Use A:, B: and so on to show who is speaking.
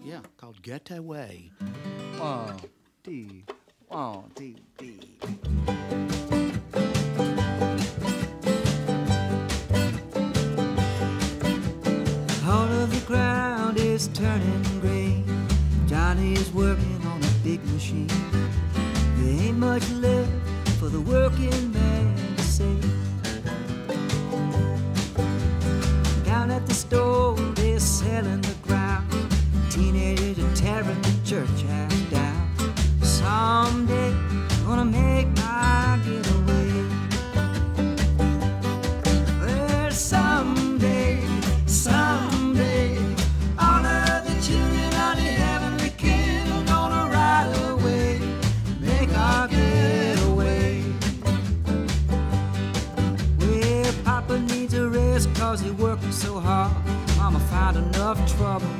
A: Yeah, called Getaway.
B: 1, 2, 1, 2, 3. All of the ground is turning gray. Johnny is working on a big machine. There ain't much left for the working man to say. Down at the store, they're selling the ground. Teenagers are tearing the church house down. Someday, gonna make my getaway. Well, someday, all of the children of the heavenly king are gonna ride away, make our getaway. Well, Papa needs a rest 'cause he working so hard. Mama found enough trouble